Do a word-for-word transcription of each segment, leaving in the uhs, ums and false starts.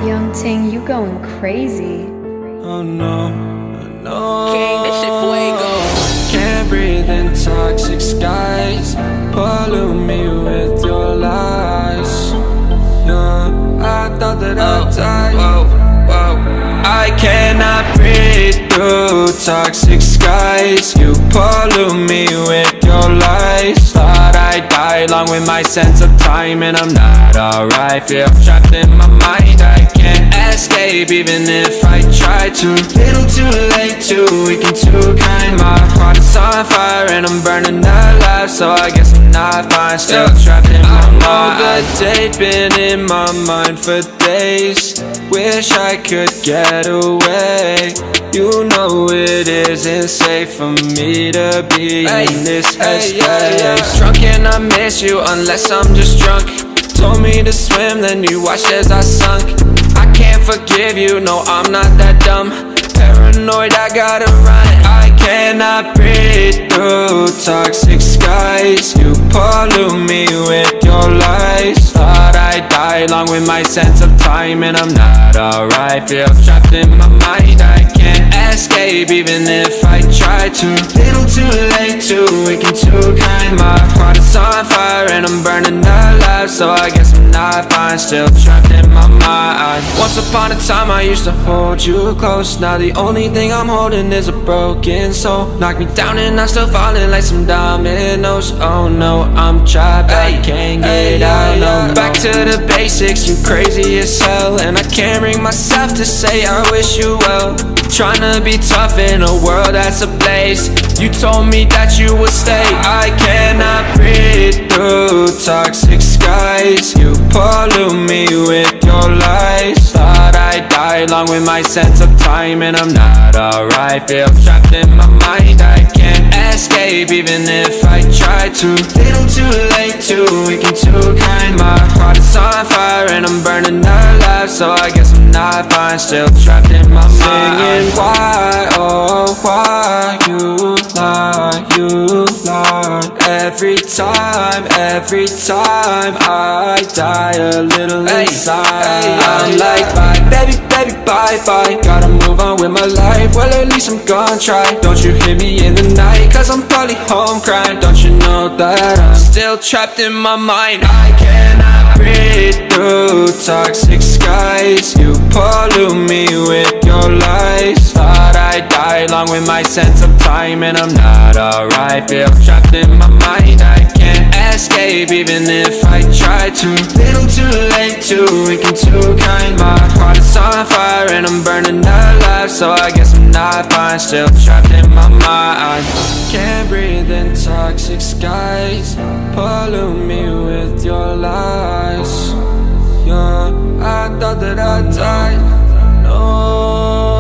Young Ting, you going crazy. Oh no, no. King, this shit fuego. Can't breathe in toxic skies. Pollute me with your lies. Yeah, I thought that oh, I'd die. Whoa, whoa. I cannot breathe through toxic skies. You pollute me with your lies. Thought I'd die along with my sense of time, and I'm not alright. Feel trapped in my mind, I can't escape even if I try to. Little too late, too weak and too kind. My heart is on fire and I'm burning alive, so I guess I'm not fine. Still trapped in my mind. I know the date been in my mind for days. Wish I could get away. You know it isn't safe for me to be hey, in this headspace. Hey, yeah, yeah. Drunk and I miss you unless I'm just drunk. Told me to swim, then you watched as I sunk. I can't forgive you, no I'm not that dumb. Paranoid, I gotta run. I cannot breathe through toxic skies. You pollute me with your lies. Thought I'd die along with my sense of time, and I'm not alright. Feel trapped in my mind, I can't escape even if I try to. Little too late, too weak and too kind. My heart is on fire and I'm burning alive, so I guess I'm not fine. Still trapped in my mind. Once upon a time I used to hold you close. Now the only thing I'm holding is a broken soul. Knock me down and I'm still falling like some dominoes. Oh no, I'm trapped, I can't get out, no, no. Back to the basics, you crazy as hell, and I can't bring myself to say I wish you well. Tryna be tough in a world that's ablaze. You told me that you would stay. I cannot breathe through toxic skies. You pollute me with your lies. Thought I'd die along with my sense of time, and I'm not alright. Feel trapped in my mind, I can't escape even if I try to. Little too late, too weak and too kind. My heart is on fire and I'm burning alive, so I guess I'm not fine. Still trapped in my mind. Singing why, oh why you lie, you lie. Every time, every time I die a little hey, inside hey, I'm yeah, like bye, baby, baby, bye, bye. Gotta move on with my life, well at least I'm gonna try. Don't you hit me in the night, cause I'm probably home crying. Don't you know that I'm still trapped in my mind. I cannot breathe through toxic skies. You pollute me with your lies. Thought I'd die along with my sense of time, and I'm not alright. Feel trapped in my mind, I can't escape even if I try to. Little too late, too weak and too kind. My heart is on fire and I'm burning alive, so I guess I'm not fine. Still trapped in my mind. Can't breathe in toxic skies. Pollute me with your lies. Yeah, I thought that I'd die. No.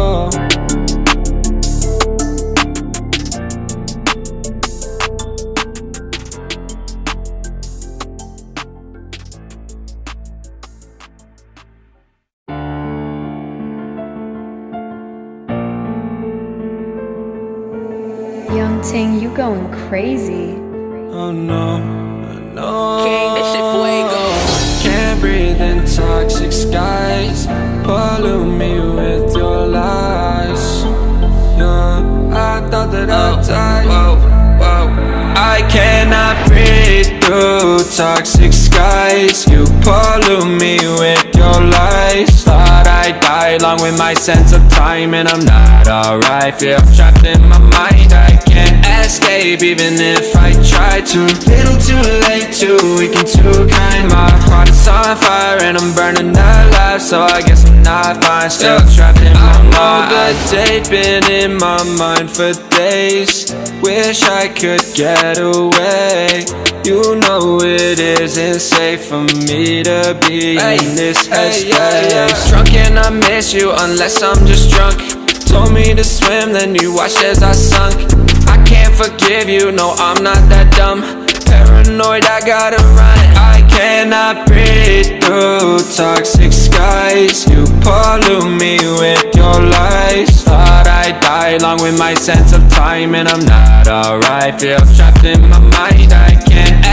Young Ting, you going crazy. Oh no, no. King, this shit fuego. Can't breathe in toxic skies. Pollute me with your lies. Yeah, I thought that I'd die. Whoa, whoa. I cannot breathe through toxic skies. You pollute me with your lies. Thought I'd die along with my sense of time, and I'm not alright. Feel trapped in my mind, I can't escape even if I try to. Little too late, too weak and too kind. My heart is on fire and I'm burning alive, so I guess I'm not fine. Still trapped in my mind. I know the date been in my mind for days. Wish I could get away. You know it isn't safe for me to be hey, in this headspace. Hey, yeah, yeah. Drunk and I miss you unless I'm just drunk. Told me to swim, then you watched as I sunk. I can't forgive you, no I'm not that dumb. Paranoid, I gotta run. I cannot breathe through toxic skies. You pollute me with your lies. Thought I'd die along with my sense of time, and I'm not alright. Feel trapped in my mind, I can't escape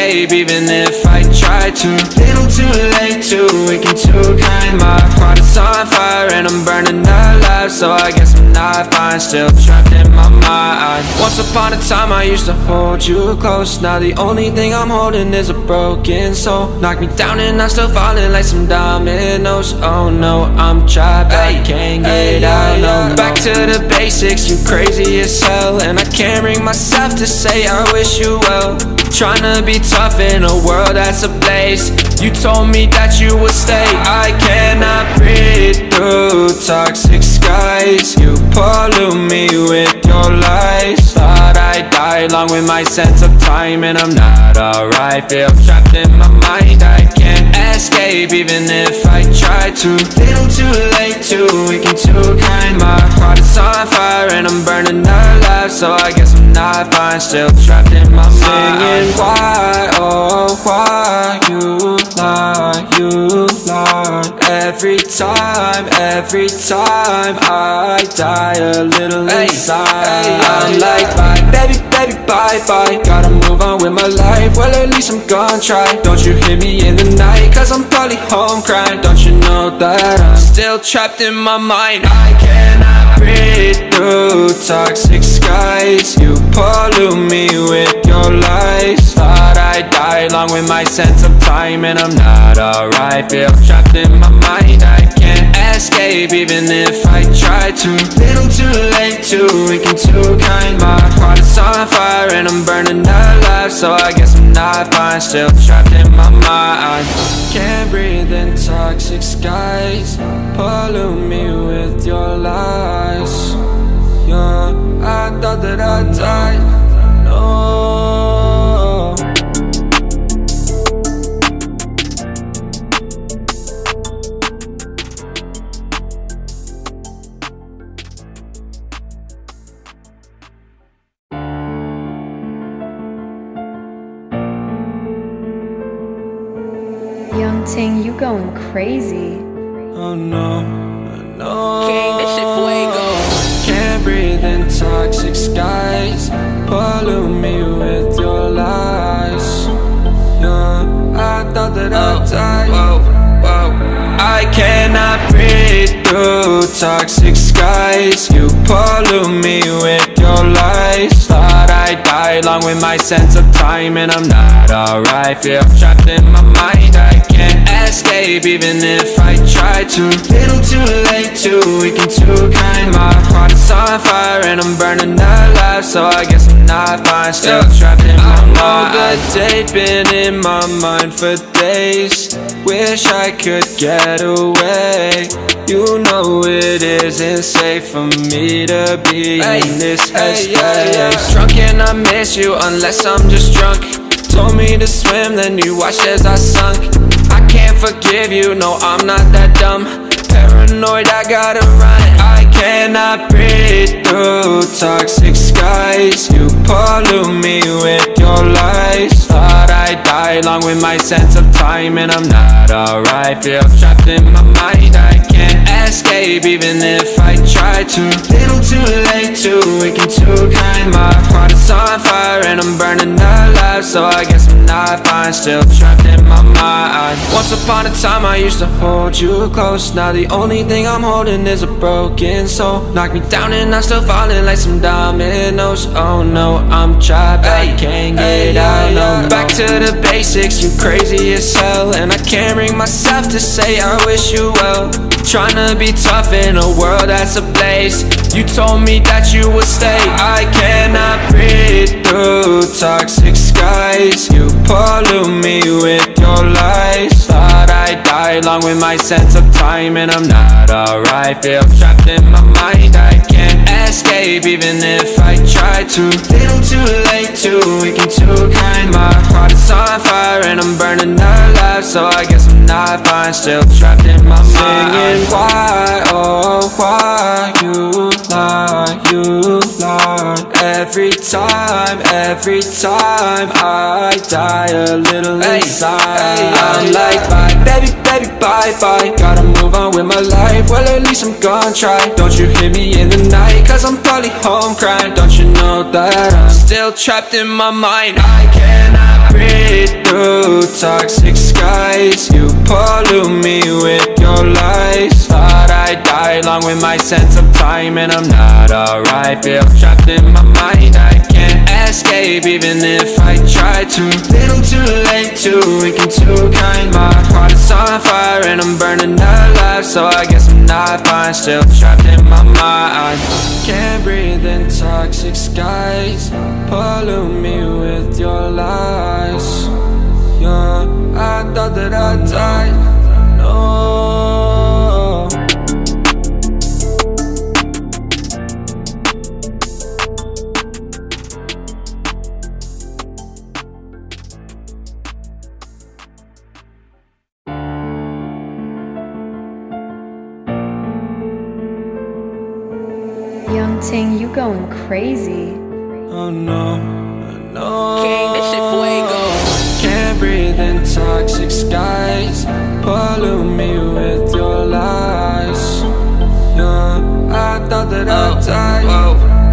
escape even if I try to. Little too late, too weak and too kind. My heart is on fire and I'm burning alive, so I guess I'm not fine, still trapped in my mind. Once upon a time I used to hold you close. Now the only thing I'm holding is a broken soul. Knock me down and I'm still falling like some dominoes. Oh no, I'm trapped, I can't get out, no. Back to the basics, you crazy as hell, and I can't bring myself to say I wish you well. Tryna be tough in a world that's ablaze. You told me that you would stay. I cannot breathe through toxic skies. You pollute me with your lies. Thought I'd die along with my sense of time, and I'm not alright. Feel trapped in my mind, I can't escape even if I try to. Little too late, too weak and too kind. My heart is on fire and I'm burning alive, so I guess I'm not fine, still trapped in my mind. Singing why, oh why you lie, you lie. Every time, every time I die a little inside. I'm like bye, baby, baby, bye, bye. Gotta move on with my life, well at least I'm gonna try. Don't you hear me in the night, cause I'm probably home crying. Don't you know that I'm still trapped in my mind. I cannot breathe through toxic skies. You pollute me with your lies. Thought I'd die along with my sense of time, and I'm not alright. Feel trapped in my mind, I can't escape even if I try to. Little too late, too weak and too kind. My heart is on fire and I'm burning alive, so I guess I'm not fine, still trapped in my mind. Can't breathe in toxic skies. Pollute me with your lies. Yeah, I thought that I died. No. Young Ting, you going crazy. Oh no, no. King, this shit fuego. Can't breathe in toxic skies. Pollute me with your lies. Yeah, I thought that I died. Whoa, whoa. I cannot breathe through toxic skies. You pollute me with your lies. Thought I'd die along with my sense of time, and I'm not alright. Feel trapped in my mind, I can't escape even if I try to. Little too late, too weak and too kind. My heart is on fire and I'm burning alive, so I guess I'm not fine, still trapped in my mind. I know the date been in my mind for days. Wish I could get away. You know it isn't safe for me to be hey, in this headspace. Hey, yeah, yeah. Drunk and I miss you unless I'm just drunk. Told me to swim, then you watched as I sunk. I can't forgive you, no I'm not that dumb. Paranoid, I gotta run. I cannot breathe through toxic skies. You pollute me with your lies. Thought I'd die along with my sense of time, and I'm not alright. Feel trapped in my mind, I can't escape even if I try to. Little too late, too weak and too kind. My heart is on fire and I'm burning alive, so I guess I'm not fine, still trapped in my mind. Once upon a time I used to hold you close. Now the only thing I'm holding is a broken soul. Knock me down and I'm still falling like some dominoes. Oh no, I'm trapped, I can't get out, no. Back to the basics, you crazy as hell, and I can't bring myself to say I wish you well. Tryna be tough in a world that's ablaze. You told me that you would stay. I cannot breathe through toxic skies. You pollute me with your lies. Thought I'd die along with my sense of time, and I'm not alright. Feel trapped in my mind, I can't escape even if I try to. Little too late, too weak and too kind. My heart is on fire and I'm burning alive, so I guess I'm not fine, still trapped in my mind. Singing why, oh why you lie, you lie. Every time, every time I die a little inside. I'm like bye, baby, baby, bye, bye. Gotta move on with my life, well at least I'm gonna try. Don't you hear me in the night, cause I'm probably home crying. Don't you know that I'm still trapped in my mind. I cannot breathe toxic skies. You pollute me with your lies. Thought I'd die along with my sense of time, and I'm not alright. Feel trapped in my mind, I can't escape even if I try to. Little too late, too weak and too kind. My heart is on fire and I'm burning alive, so I guess I'm not fine. Still trapped in my mind. Can't breathe in toxic skies. Pollute me with your lies. Yeah, I thought that I died. No. Young Ting, you going crazy. Oh no, no. King, this shit fuego. Can't breathe in toxic skies. Pollute me with your lies. Yeah, I thought that I died. Whoa,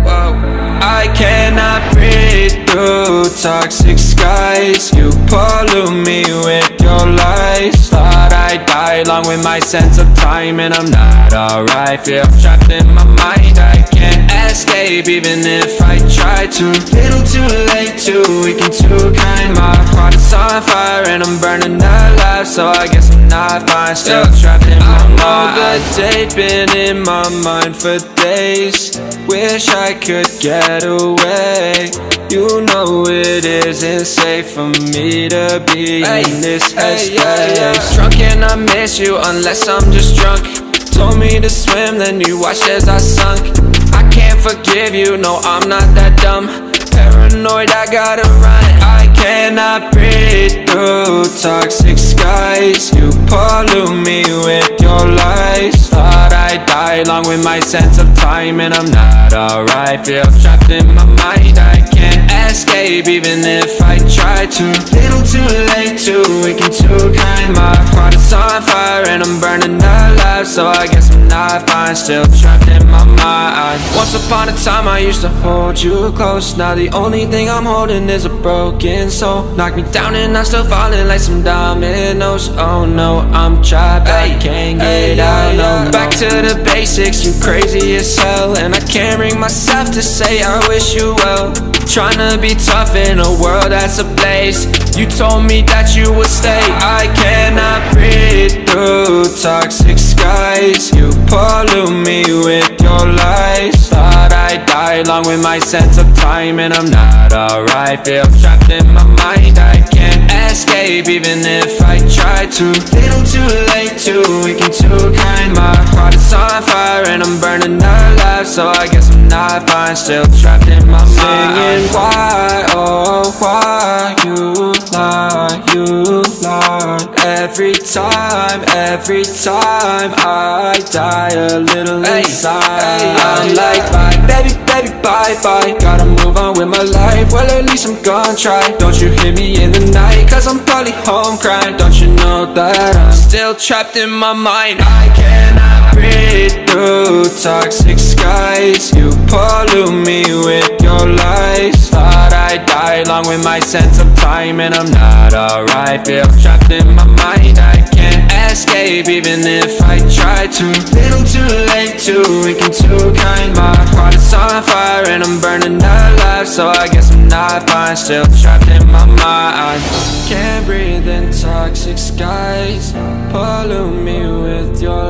whoa. I cannot breathe through toxic skies. You pollute me with your lies. Thought I'd die along with my sense of time, and I'm not alright. Feel trapped in my mind, I can't escape even if I try to. Little too late, too weak and too kind. My heart is on fire and I'm burning alive, so I guess I'm not fine. Still trapped in my mind. I know the date been in my mind for days. Wish I could get away. You know it isn't safe for me to be hey, in this headspace. Hey, yeah, yeah. Drunk and I miss you unless I'm just drunk. Told me to swim, then you watched as I sunk. I can't forgive you, no, I'm not that dumb. Paranoid, I gotta run. I cannot breathe through toxic skies. You pollute me with your lies. Thought I'd die along with my sense of time, and I'm not alright. Feel trapped in my mind, I can't escape even if I try to. Little too late, too weak and too kind. My heart is on fire and I'm burning alive, so I guess I'm not fine. Still trapped in my mind. Once upon a time I used to hold you close. Now the only thing I'm holding is a broken soul. Knock me down and I'm still falling like some dominoes. Oh no, I'm trapped, I can't get out. No, back to the basics, you crazy as hell, and I can't bring myself to say I wish you well. Tryna be tough in a world that's ablaze. You told me that you would stay. I cannot breathe through toxic skies. You pollute me with your lies. Thought I'd die along with my sense of time, and I'm not alright. Feel trapped in my mind, I can't escape even if I try to. Little too late, too weak and too kind. My heart is on fire and I'm burning alive, so I guess I'm not fine. Still trapped in my mind. Singing why, oh why you lie, you lie. Every time, every time I die a little hey, inside hey, I'm yeah, like bye, baby, baby, bye, bye. Gotta move on with my life, well at least I'm gonna try. Don't you hit me in the night, cause I'm probably home crying. Don't you know that I'm still trapped in my mind. I cannot breathe through toxic skies. You pollute me with your lies. Thought I'd die along with my sense of time, and I'm not alright. Feel trapped in my mind, I can't escape even if I try to. Little too late, too weak and too kind. My heart is on fire and I'm burning alive, so I guess I'm not fine. Still trapped in my mind. Can't breathe in toxic skies. Pollute me with your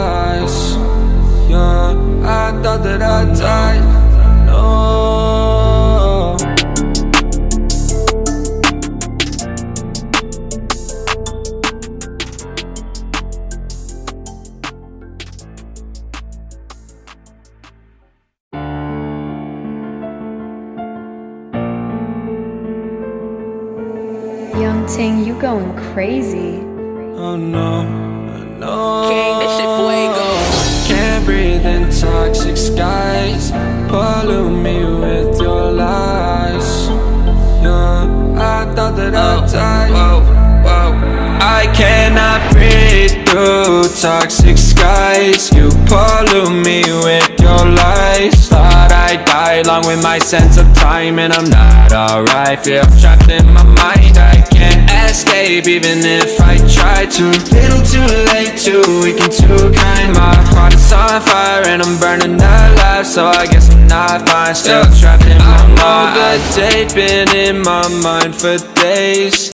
lies. Yeah, I thought that I died. No. Young Ting, you going crazy. Oh no, no. King, this shit fuego. Can't breathe in toxic skies. Pollute me with your lies. Yeah, I thought that I died. Whoa, whoa. I cannot breathe through toxic skies. You pollute me with your lies. Thought I'd die along with my sense of time, and I'm not alright. Feel trapped in my mind, I can't escape escape even if I try to. Little too late, too weak and too kind. My heart is on fire and I'm burning alive, so I guess I'm not fine. Still trapped in my mind. I know the date been in my mind for days.